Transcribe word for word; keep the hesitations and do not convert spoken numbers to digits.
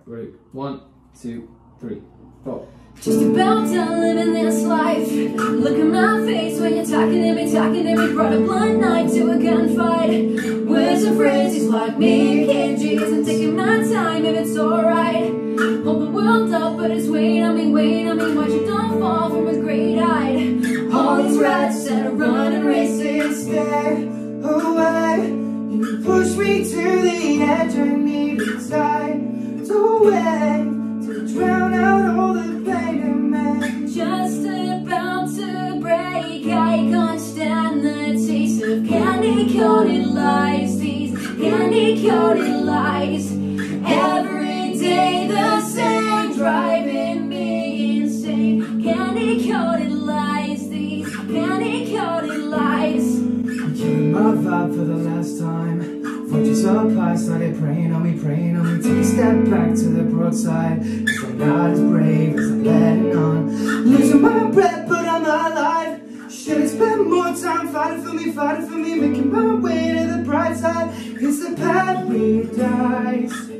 ready? One, two, three, four. Just about done living this life. Look at my face when you're talking to me, talking to me. Brought a blunt knife to a gunfight. Words and phrases like me, kid Jesus. I'm taking my time if it's alright. Hold the world up, but it's weighing on me, weighing on me. Watch you don't fall from a great height. All these rats that are running races, stay away. You push me to the edge, I need a tide to wait, to drown out all the pain in me. Just about to break, I can't stand the taste of candy-coated lies. These candy-coated lies, every day the same, driving me insane. Candy-coated lies, these candy-coated lies. Killing my vibe for the last time. Fortunes apart, started praying on me, praying on me. Take a step back to the broadside, cause I'm not as brave as I'm letting on. Losing my breath, but I'm alive. Should've spent more time fighting for me, fighting for me. Making my way to the bright side. It's the paradise.